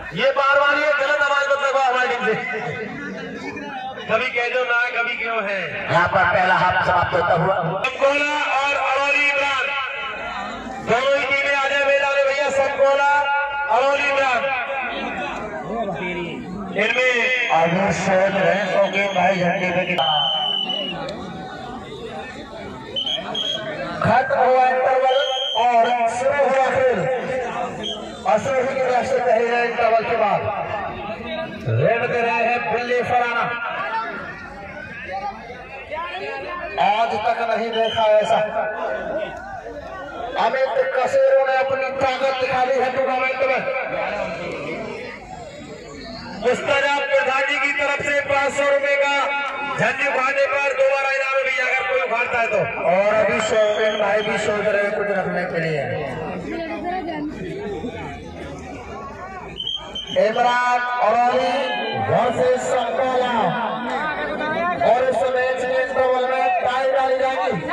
ये बार बार ये गलत आवाज मत लगवाओ हमारी टीम से। कभी कह दो ना, कभी क्यों है। यहाँ पर पहला हाफ समाप्त होता हुआ समकोला और अरौली इमरान दोनों ही टीमें आ जाए मैदान में भैया। समकोला अरौली इमरान इनमें आगे शोध रहे होंगे भाई झंडे पे खत्म हुआ इंटरवल और शुरू हुआ खेल। शुरू की तरफ से कहे गए इंटरवल के बाद रेड दे रहे हैं बिल्ली फराना। आज तक नहीं देखा ऐसा। अमित कसेरों ने अपनी ताकत दिखा दी है टूर्नामेंट में। मुस्तजाब प्रधान जी की तरफ से 500 रुपए का झंडी उठाने पर दोबारा इनाम भी अगर कोई उठाता है तो। और अभी शौकीन भाई भी सोच रहे हैं कुछ रखने के लिए। इमरान अरौली वर्सेस समकोला और इस मैच के इंटरवल में टाई डाली जाएगी।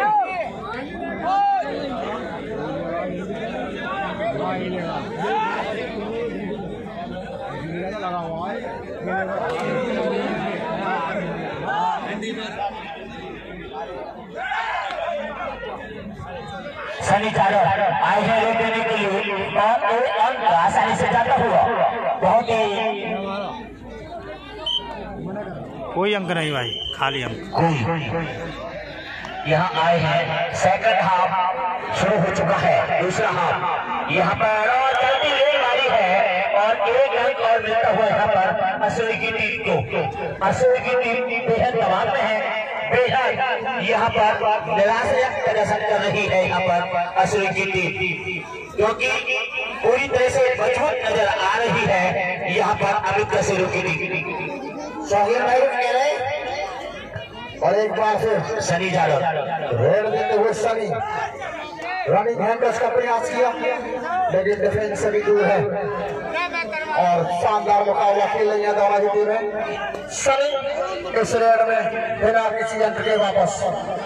सनी चारों आए हैं रोक देने के लिए और अंक आसानी से जाता हुआ बहुत ही कोई अंक नहीं भाई, खाली अंक कोई। यहाँ आए हैं सेकंड हाफ शुरू हो चुका है। दूसरा हाफ यहाँ पर और चलती रेलगाड़ी है और एक अंक और मिलता हुआ यहाँ पर असुरी की टीम को। असुरी की टीम बेहद दबाव में है, बेहद यहाँ पर निराशा प्रदर्शन कर रही है। यहाँ पर असुरी की टीम क्योंकि पूरी तरह से मजबूत नजर आ रही है यहाँ पर अमित कसेरू की टीम। सोहेल भाई कह रहे और एक बार फिर सनी जादव रेड देते हुए सनी रनिंग हैंडल्स का प्रयास किया लेकिन डिफेंस से भी दूर है और शानदार मुकाबला खेल रही है दोनों ही टीमें। सनी इस रेड में बिना किसी अंक के वापस।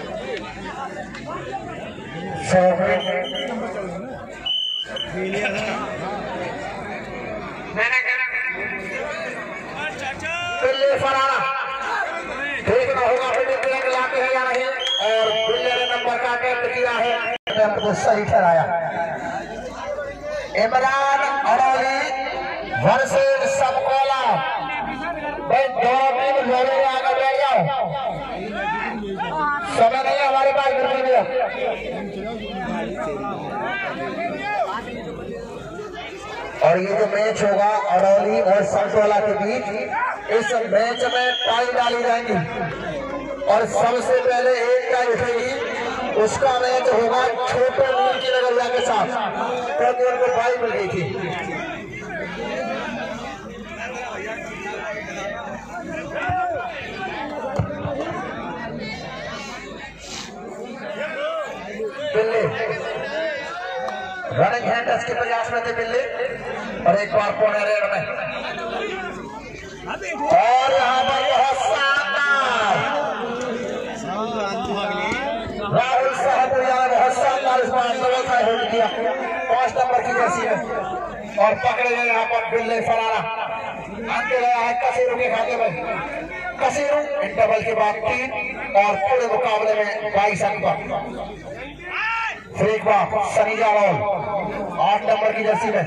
बिल्ली फराना देखना होगा फिर लाते हैं या नहीं। और बिल्ली ने नंबर का अटेम्प्ट किया है तो सही ठहराया। इमरान अरौली वर्सेस समकोला भाई दोनों टीम जोड़े आगे बैठ जाओ। समय नहीं हमारे पास बिल्कुल भी। और ये जो मैच होगा अरौली और समकोला के बीच, इस मैच में टाई डाली जाएंगी और सबसे पहले एक टाई उठेगी उसका मैच होगा छोटे नील की नगरिया के साथ क्योंकि उनको टाई मिल गई थी। बिल्ली रनिंग हैंडल्स के प्रयास में थे बिल्ली और एक बार पुणे रेड में और यहाँ पर बहुत शानदार राहुल साहब ने बहुत शानदार इस बार होल्ड किया 5 नंबर की जर्सी में और पकड़े गए यहाँ पर बिल्ली फराना अंक गया है कसेरू के खाते में। कसेरू इंटरवल के बाद 3 और पूरे मुकाबले में 22 अंक पर। फिर एक बार सनी जादव 8 नंबर की जर्सी में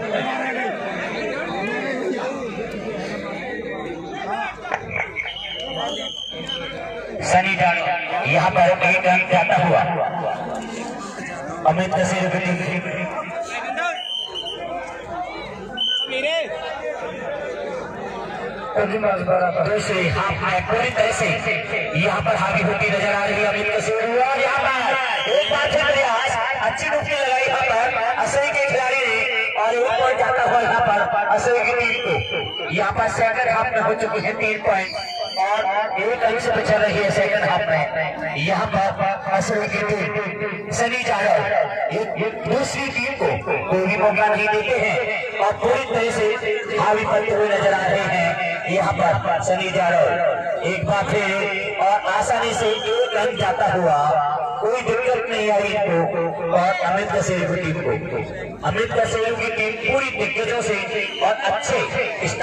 सनी जादव यहाँ पर एक अंक जाता हुआ अमित कसेरू की टीम। पूरी तरह से यहाँ पर हावी होती नजर आ रही है अमित कसेरू। और यहाँ पर एक बार फिर प्रयास अच्छी डुबकी लगाई यहाँ पर असली के खिलाड़ी ने और एक पॉइंट जाता हुआ यहाँ पर असली की टीम को। यहाँ पर सेकंड हाफ में हो चुकी है 3 पॉइंट और एक अंक से चल रही है सेकंड हाफ में। यहाँ पर असली की टीम सनी जादव दूसरी टीम को कोई भी मौका नहीं देते हैं और पूरी तरह से हावी बनते हुए नजर आ रहे हैं यहाँ पर सनी जादव। एक बार फिर और आसानी से एक अंक जाता हुआ, कोई दिक्कत नहीं आई इनको और अमित कसेरू की टीम को। अमित कसेरू की टीम पूरी दिग्गजों से और अच्छे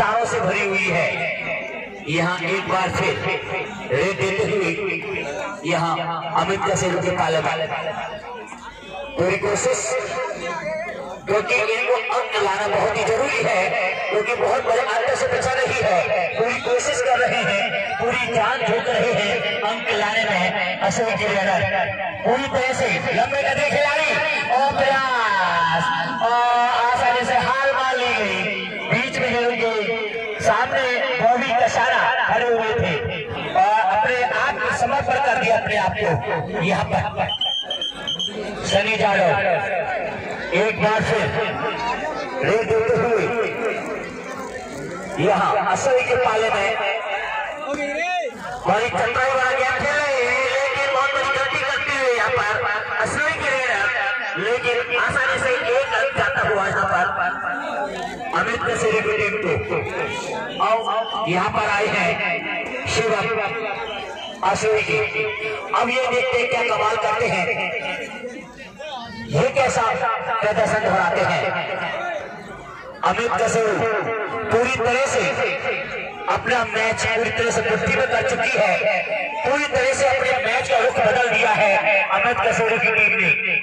यहाँ एक बार फिर रेड देते हुए यहाँ अमित कसेरू के पाले वाले पूरी कोशिश, क्योंकि इनको अंक लाना बहुत ही जरूरी है, क्योंकि बहुत बड़े अंतर से बचा रही है। पूरी कोशिश कर रहे हैं, पूरी जान झोंक रहे हैं अंक लाने में। अशोक जी पूरी तरह से लंबे कदम खिलाड़ी और प्रयास और आसानी से हार मान ली गई। बीच में उनके सामने बॉबी कसारा खड़े हुए थे और अपने आप को समर्पण कर दिया अपने आप को। यहाँ पर सनी जादव एक बार फिर रेड देते हुए यहाँ असली के पाले में बड़ी चतुराई वाला गेम खेले, लेकिन बहुत बड़ी गलती करते हुए यहाँ पर असली के रेडर, लेकिन आसानी से एक अंक जाता हुआ यहाँ पर अमित कसेरू की टीम को। और यहाँ पर आए हैं शिवम असली की। अब ये देखते क्या कमाल करते हैं, ये कैसा प्रदर्शन दोहराते हैं। अमित कसेरू पूरी तरह से अपना मैच पूरी तरह से बुद्धि में कर चुकी है, पूरी तरह से अपने मैच का रुख बदल दिया है अमित कसेरू की टीम ने।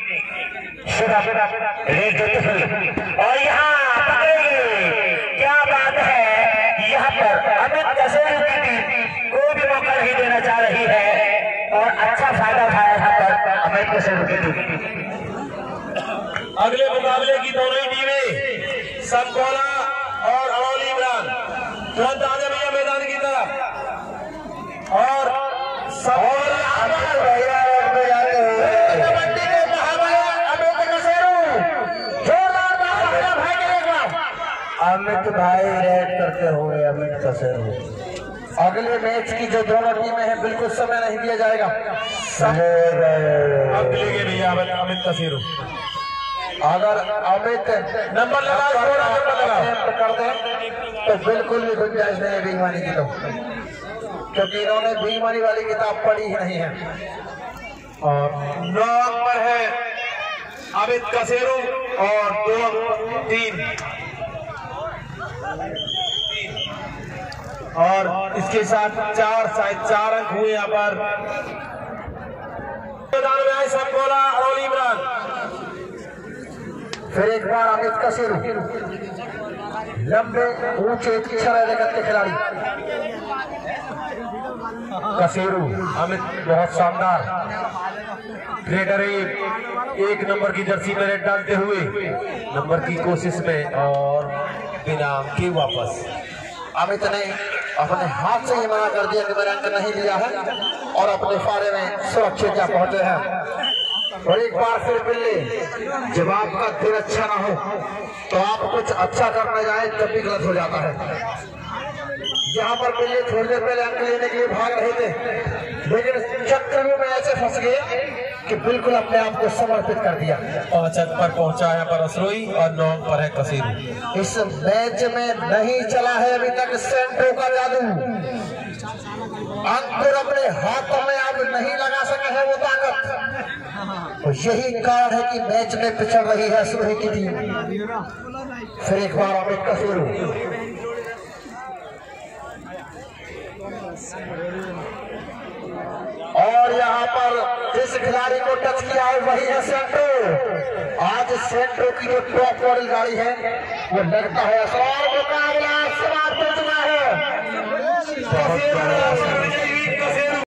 रेड देते हुए और यहाँ पकड़ेंगे, क्या बात है। यहाँ पर अमित कसेरू की टीम कोई भी मौका नहीं देना चाह रही है और अच्छा फायदा उठाया यहाँ पर अमित कसेरू की टीम। अगले मुकाबले की दोनों ही टीमें संकोला और अरौली इमरान तुरंत आ जाए भैया मैदान की तरफ। और अमित भाई रेड करते हुए अमित कसेरू। अगले मैच की जो दोनों टीमें हैं बिल्कुल समय नहीं दिया जाएगा। अगले के भैया अमित कसेरू अगर अमित नंबर लगा कर दें तो बिल्कुल भी गुंजाइश नहीं है बेईमानी की, तो क्योंकि इन्होंने बेईमानी वाली किताब पढ़ी ही नहीं है। और 9 नंबर है अमित कसेरू और 2 3 और इसके साथ 4 अंक हुए यहाँ पर। मैदान में आए संकोला अरौली इमरान। फिर एक बार अमित कसेरू लंबे ऊंचे छड़े जगत के खिलाड़ी कसेरू अमित बहुत शानदार रेडर एक नंबर की जर्सी में रेड डालते हुए नंबर की कोशिश में और बिना के वापस। अमित ने अपने हाथ से ही मना कर दिया कि मैंने अंक नहीं लिया है और अपने फारे में सुरक्षित जा पहुंचे हैं। और एक बार फिर बिल्ली, जब आपका दिन अच्छा ना हो तो आप कुछ अच्छा करने जाए तब भी गलत हो जाता है। यहाँ पर बिल्ली थोड़ी देर पहले अंक लेने के लिए भाग रहे थे, लेकिन चक्कर में ऐसे फंस गए कि बिल्कुल अपने आप को समर्पित कर दिया। 5 अंक पर पहुंचा यहाँ पर असरोई और 9 अंक पर है कसेरू। इस मैच में नहीं चला है अभी तक सेंट्रो का जादू। अंकुर अपने हाथों में अब नहीं लगा सके है वो ताकत, तो यही कारण है कि मैच में पिछड़ रही है असरोई की टीम। फिर एक बार अमित कसेरू और यहाँ पर जिस खिलाड़ी को टच किया है वही है सेंट्रो। आज सेंट्रो की जो टॉप मॉडल गाड़ी है वो लगता है और मुकाबला समाप्त हो चुका है।